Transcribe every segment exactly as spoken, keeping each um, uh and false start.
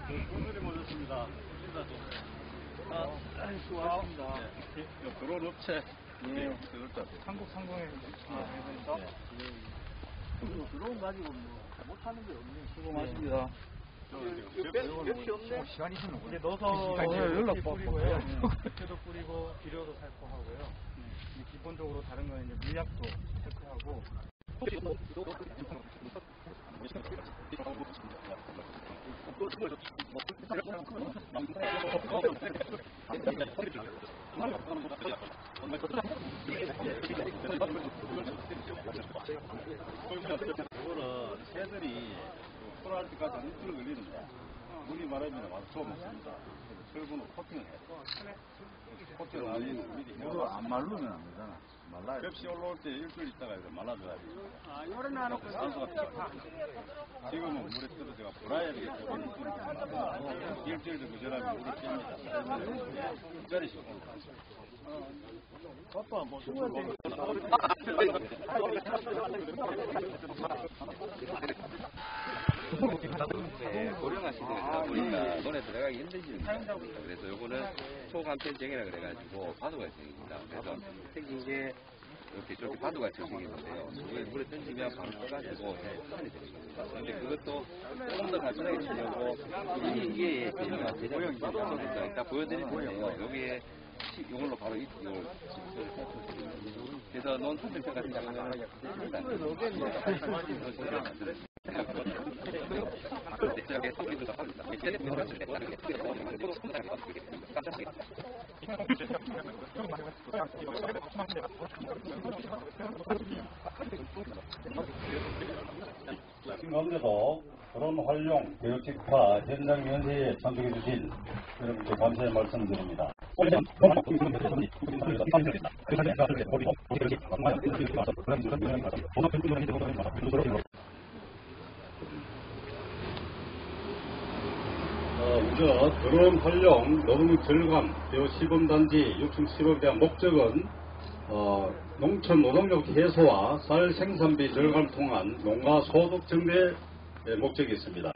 오늘이 모셨습니다. 인사 좀. 아, 수고하셨습니다. 네. 드론 업체. 예. 한국 상공에 아, 네. 드론 가지고 뭐 못하는 게 없네. 수고 많습니다. 몇시 없네. 시간이 있는 이제 넣어서 연락 뿌리고요. 도 뿌리고 비료도 살포하고요. 기본적으로 다른 건 이제 물약도 체크하고. 이거는 새들이 풀할 때까지 한 일주일 걸리는데 물이 마르면 와서 처음 먹습니다. 철분으로 코팅을 해요. 코팅을 아니면 미리 해요. 안 말르면 안 되잖아. 말라야 돼. 벽시 올라올 때 일주일 있다가 이제 말라줘야 돼. 아, 요런 놔놓고 산소가 들어가. 지금은 물에 떨어져가 불어야 되기 때문에 일주일 정도 지나면 물이 뺍니다. 특별히 시고. 아빠 뭐 네, 고령화 시대가 보니까 논에 들어가기 힘들지는 않습니다. 그래서 요거는 초간편정이라 그래가지고 바둑알 생깁니다. 그래서 생긴 게 이렇게 저렇게 바둑알 생기는데요. 이걸 물에 던지면 바로 떠가지고 손이 되는 겁니다. 근데 그것도 조금 더 간편하게 치려고 이게 재미가 대장이 있으니까 일단 보여드릴 텐데요. 여기에 이걸로 바로 이걸 그래서 논 삼백평 같은 경우는 지금 가운데도 드론 활용 교육직파 현장 연세에 참석해 주신 여러분께 감사의 말씀드립니다. 어, 우선 드론 활용 노동 절감 bio 시범단지 육성 시범에 대한 목적은 어, 농촌 노동력 해소와 쌀 생산비 절감을 통한 농가 소득 증대의 목적이 있습니다.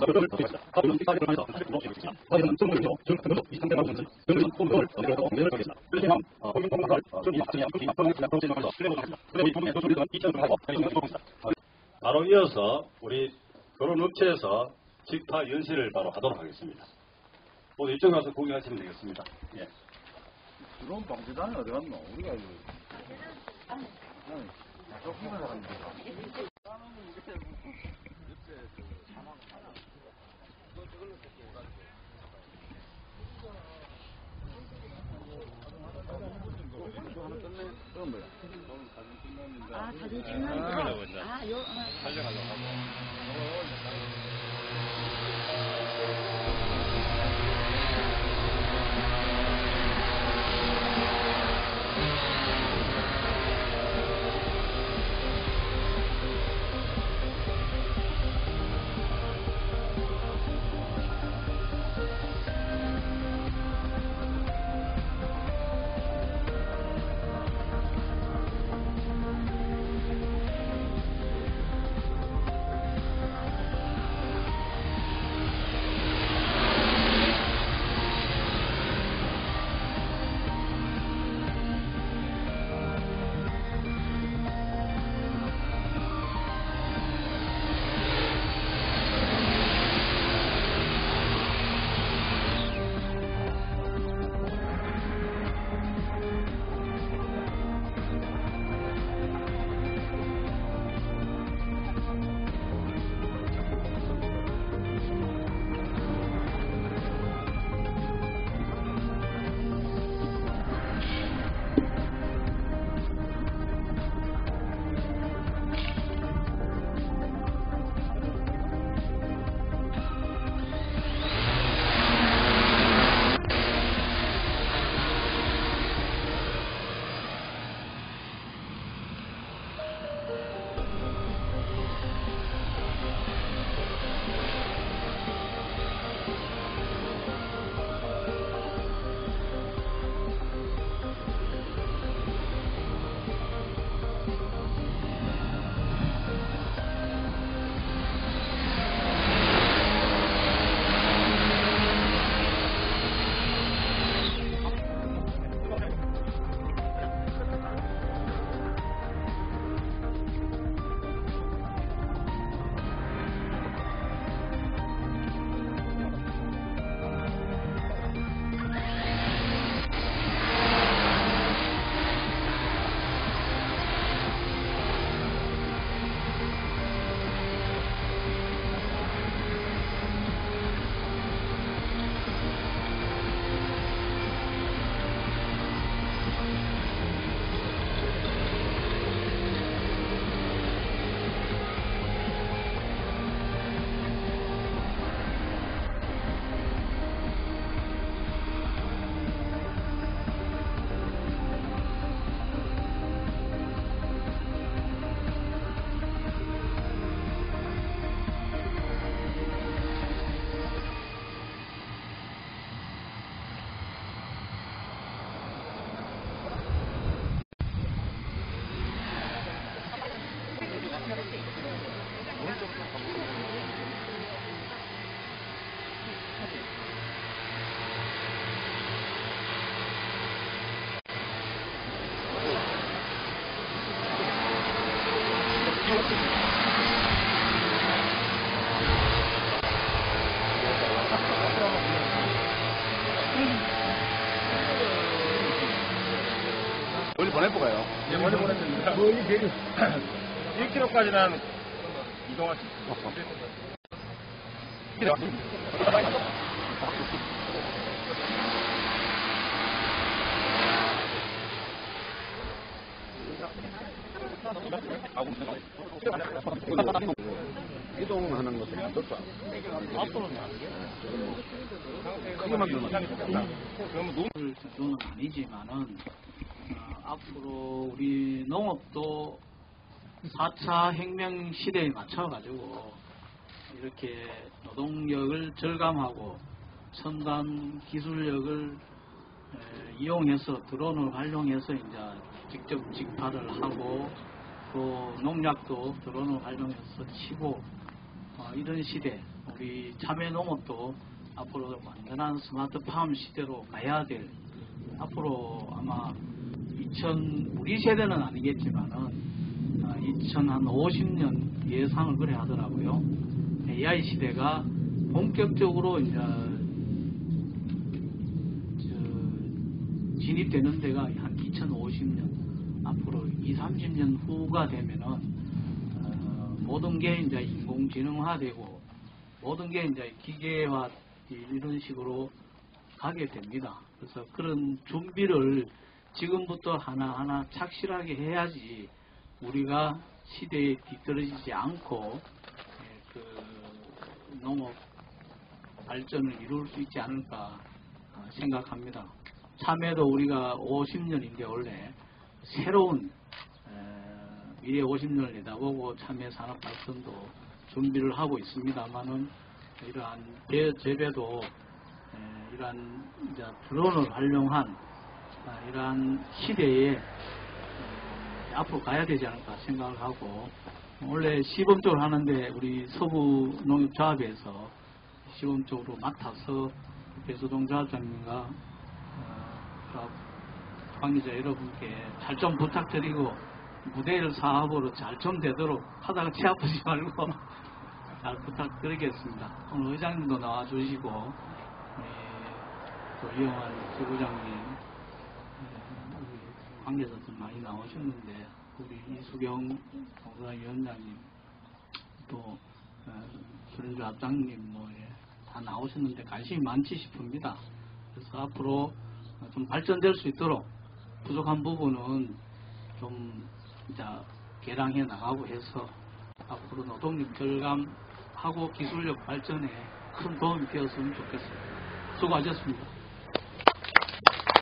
바로 이어서 우리 드론 업체에서 직파 연시를 바로 하도록 하겠습니다. 모두 이쪽 가서 구경하시면 되겠습니다. 예. 드론 방지단이 어디 갔노? 우리가 이거. 조금만 하는데. 아, 사진 찍는 거. 아, 요, 촬영하려고 하고. 안 해볼까요? 예, 먼저 보냈습니다. 일 킬로미터까지는 이동할 수 있습니다. 이동하는 것도 어떨까? 앞으로는 크게만 들면 그러면 너무 정도는 아니지만은 어, 앞으로 우리 농업도 사 차 혁명 시대에 맞춰가지고 이렇게 노동력을 절감하고 첨단 기술력을 에, 이용해서 드론을 활용해서 이제 직접 직파를 하고 또 농약도 드론을 활용해서 치고 어, 이런 시대 우리 참외 농업도 앞으로 완전한 스마트팜 시대로 가야 될 앞으로 아마 이천 우리 세대는 아니겠지만은 어, 이천오십 년 예상을 그래 하더라고요. 에이아이 시대가 본격적으로 이제 저, 진입되는 데가 한 이천오십 년 앞으로 이십, 삼십 년 후가 되면은 어, 모든 게 이제 인공지능화되고 모든 게 이제 기계화 이런 식으로 가게 됩니다. 그래서 그런 준비를 지금부터 하나하나 착실하게 해야지 우리가 시대에 뒤떨어지지 않고 그 농업 발전을 이룰 수 있지 않을까 생각합니다. 참외도 우리가 오십 년인데 원래 새로운 미래 오십 년을 내다보고 참외 산업 발전도 준비를 하고 있습니다만은 이러한 배, 재배도 에, 이러한 이제 드론을 활용한 아, 이러한 시대에 에, 앞으로 가야 되지 않을까 생각을 하고 원래 시범적으로 하는데 우리 서부농협조합에서 시범적으로 맡아서 배수동 조합장님과 어, 관계자 여러분께 잘 좀 부탁드리고 무대일 사업으로 잘 좀 되도록 하다가 치 아프지 말고 잘 부탁드리겠습니다. 오늘 의장님도 나와주시고 또 이용환 지부장님 우리 관계자들 많이 나오셨는데 우리 이수경 동사위원장님 또 수련주 앞장님 뭐 다 나오셨는데 관심이 많지 싶습니다. 그래서 앞으로 좀 발전될 수 있도록 부족한 부분은 좀 이제 개량해 나가고 해서 앞으로 노동력 절감하고 기술력 발전에 큰 도움이 되었으면 좋겠습니다. 수고하셨습니다.